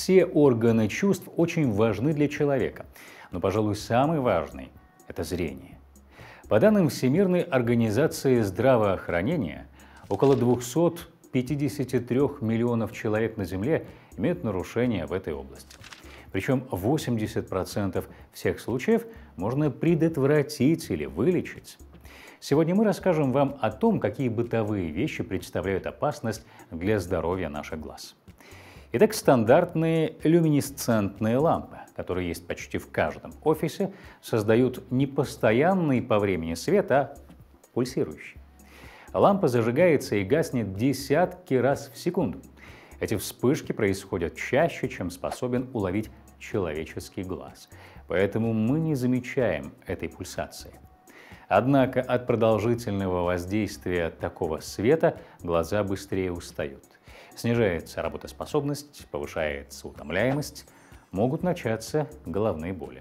Все органы чувств очень важны для человека, но, пожалуй, самый важный – это зрение. По данным Всемирной организации здравоохранения, около 253 миллионов человек на Земле имеют нарушения в этой области. Причем 80% всех случаев можно предотвратить или вылечить. Сегодня мы расскажем вам о том, какие бытовые вещи представляют опасность для здоровья наших глаз. Итак, стандартные люминесцентные лампы, которые есть почти в каждом офисе, создают не постоянный по времени свет, а пульсирующий. Лампа зажигается и гаснет десятки раз в секунду. Эти вспышки происходят чаще, чем способен уловить человеческий глаз. Поэтому мы не замечаем этой пульсации. Однако от продолжительного воздействия такого света глаза быстрее устают. Снижается работоспособность, повышается утомляемость, могут начаться головные боли.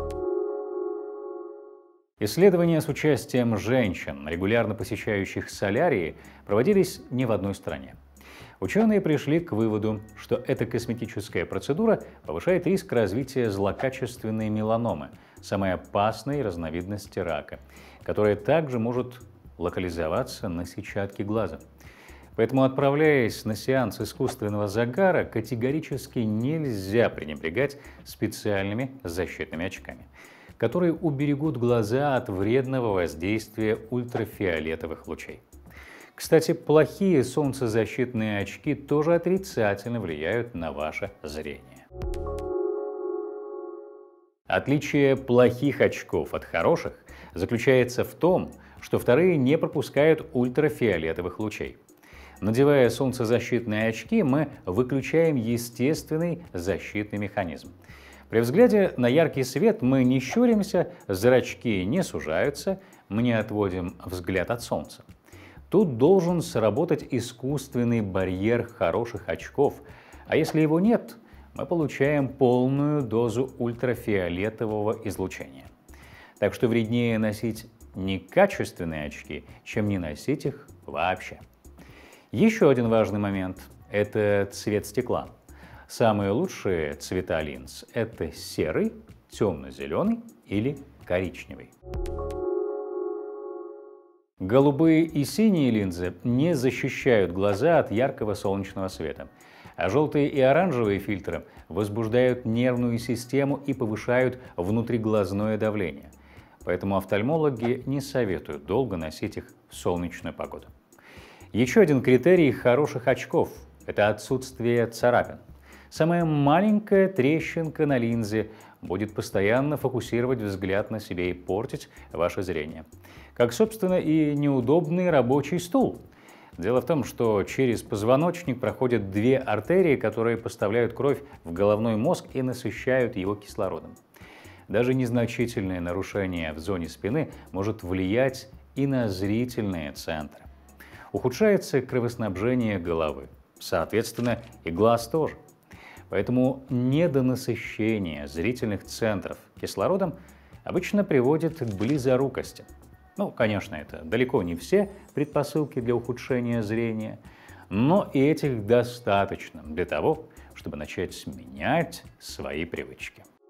Исследования с участием женщин, регулярно посещающих солярии, проводились не в одной стране. Ученые пришли к выводу, что эта косметическая процедура повышает риск развития злокачественной меланомы, самой опасной разновидности рака, которая также может локализоваться на сетчатке глаза. Поэтому, отправляясь на сеанс искусственного загара, категорически нельзя пренебрегать специальными защитными очками, которые уберегут глаза от вредного воздействия ультрафиолетовых лучей. Кстати, плохие солнцезащитные очки тоже отрицательно влияют на ваше зрение. Отличие плохих очков от хороших заключается в том, что вторые не пропускают ультрафиолетовых лучей. Надевая солнцезащитные очки, мы выключаем естественный защитный механизм. При взгляде на яркий свет мы не щуримся, зрачки не сужаются, мы не отводим взгляд от солнца. Тут должен сработать искусственный барьер хороших очков, а если его нет, мы получаем полную дозу ультрафиолетового излучения. Так что вреднее носить некачественные очки, чем не носить их вообще. Еще один важный момент – это цвет стекла. Самые лучшие цвета линз – это серый, темно-зеленый или коричневый. Голубые и синие линзы не защищают глаза от яркого солнечного света, а желтые и оранжевые фильтры возбуждают нервную систему и повышают внутриглазное давление. Поэтому офтальмологи не советуют долго носить их в солнечную погоду. Еще один критерий хороших очков – это отсутствие царапин. Самая маленькая трещинка на линзе будет постоянно фокусировать взгляд на себе и портить ваше зрение. Как, собственно, и неудобный рабочий стул. Дело в том, что через позвоночник проходят две артерии, которые поставляют кровь в головной мозг и насыщают его кислородом. Даже незначительное нарушение в зоне спины может влиять и на зрительные центры. Ухудшается кровоснабжение головы, соответственно, и глаз тоже. Поэтому недонасыщение зрительных центров кислородом обычно приводит к близорукости. Конечно, это далеко не все предпосылки для ухудшения зрения, но и этих достаточно для того, чтобы начать менять свои привычки.